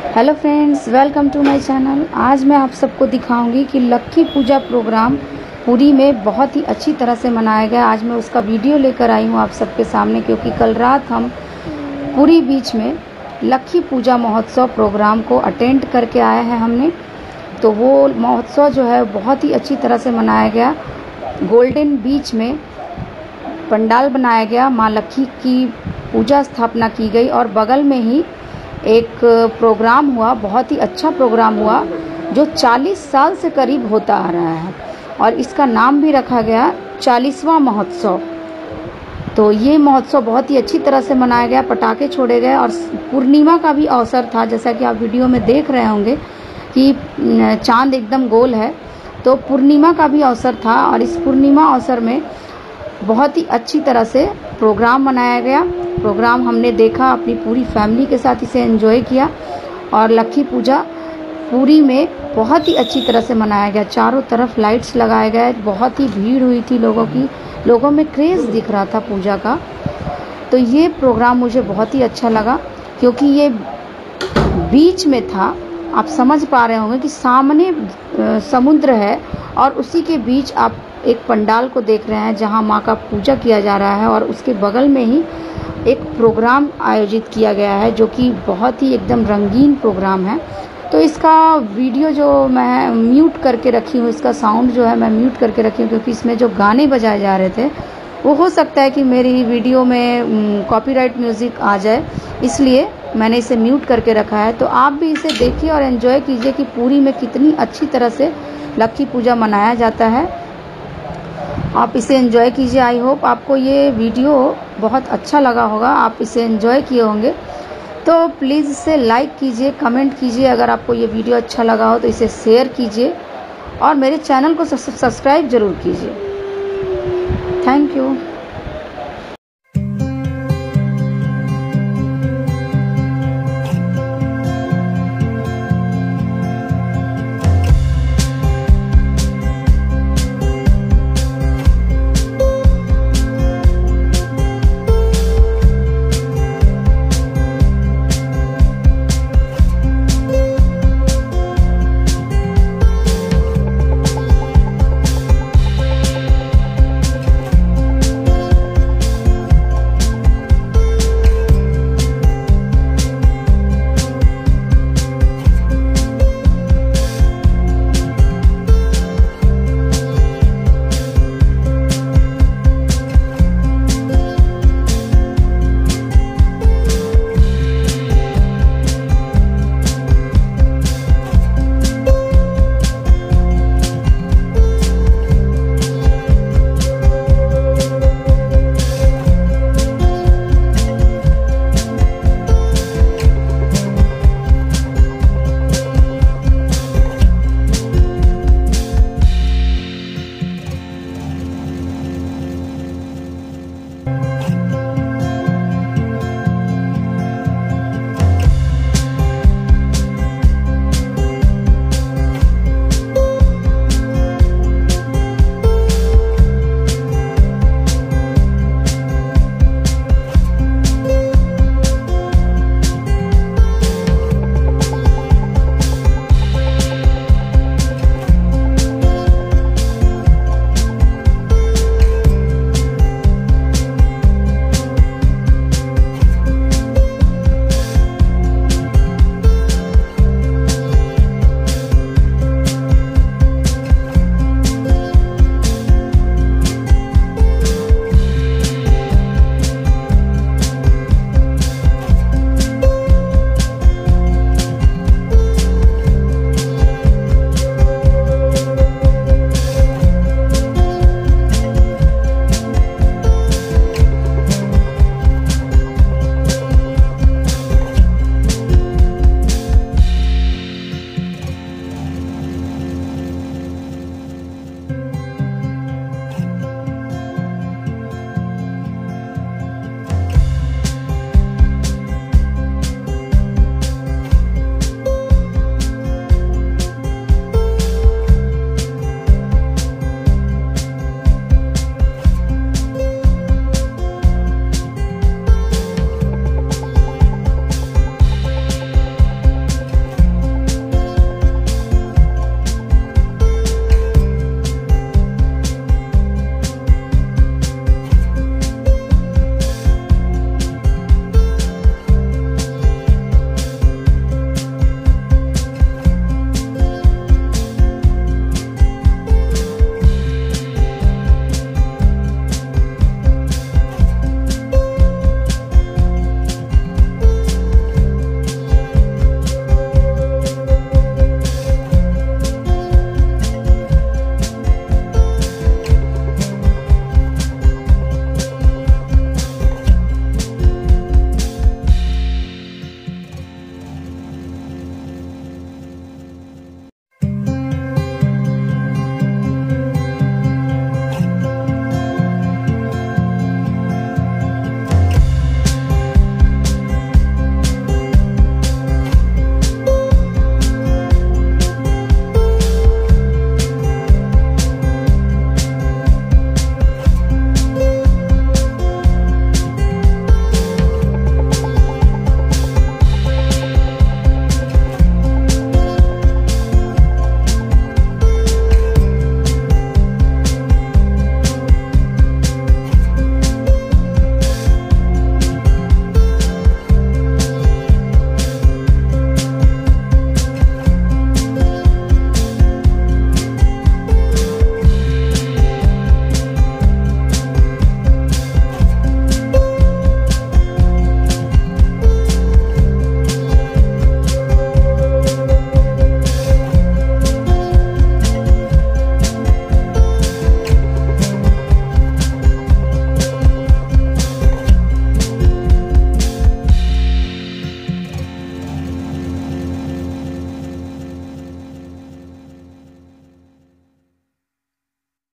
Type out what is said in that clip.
Hello friends, welcome to my channel. आज मैं आप सबको दिखाऊंगी कि लक्खी पूजा प्रोग्राम पुरी में बहुत ही अच्छी तरह से मनाया गया। आज मैं उसका वीडियो लेकर आई हूँ आप सबके सामने, क्योंकि कल रात हम पुरी बीच में लक्खी पूजा महोत्सव प्रोग्राम को अटेंड करके आए हैं हमने। तो वो महोत्सव जो है बहुत ही अच्छी तरह से मनाया गया। गोल्डन बीच में पंडाल बनाया गया, माँ लक्खी की पूजा स्थापना की गई और बगल में ही एक प्रोग्राम हुआ, बहुत ही अच्छा प्रोग्राम हुआ जो 40 साल से करीब होता आ रहा है और इसका नाम भी रखा गया 40वां महोत्सव। तो ये महोत्सव बहुत ही अच्छी तरह से मनाया गया, पटाखे छोड़े गए और पूर्णिमा का भी अवसर था। जैसा कि आप वीडियो में देख रहे होंगे कि चांद एकदम गोल है, तो पूर्णिमा का भी अवसर था और इस पूर्णिमा अवसर में बहुत ही अच्छी तरह से प्रोग्राम मनाया गया। प्रोग्राम हमने देखा, अपनी पूरी फैमिली के साथ इसे एंजॉय किया और लक्खी पूजा पुरी में बहुत ही अच्छी तरह से मनाया गया। चारों तरफ लाइट्स लगाए गए, बहुत ही भीड़ हुई थी लोगों की, लोगों में क्रेज़ दिख रहा था पूजा का। तो ये प्रोग्राम मुझे बहुत ही अच्छा लगा, क्योंकि ये बीच में था। आप समझ पा रहे होंगे कि सामने समुद्र है और उसी के बीच आप एक पंडाल को देख रहे हैं जहां माँ का पूजा किया जा रहा है और उसके बगल में ही एक प्रोग्राम आयोजित किया गया है जो कि बहुत ही एकदम रंगीन प्रोग्राम है। तो इसका वीडियो जो मैं म्यूट करके रखी हूँ, इसका साउंड जो है मैं म्यूट करके रखी हूँ, क्योंकि इसमें जो गाने बजाए जा रहे थे वो हो सकता है कि मेरी वीडियो में कॉपीराइट म्यूज़िक आ जाए, इसलिए मैंने इसे म्यूट करके रखा है। तो आप भी इसे देखिए और एंजॉय कीजिए कि पुरी में कितनी अच्छी तरह से लक्खी पूजा मनाया जाता है। आप इसे एंजॉय कीजिए। आई होप आपको ये वीडियो बहुत अच्छा लगा होगा, आप इसे एंजॉय किए होंगे। तो प्लीज़ इसे लाइक कीजिए, कमेंट कीजिए। अगर आपको ये वीडियो अच्छा लगा हो तो इसे शेयर कीजिए और मेरे चैनल को सब्सक्राइब ज़रूर कीजिए। Thank you.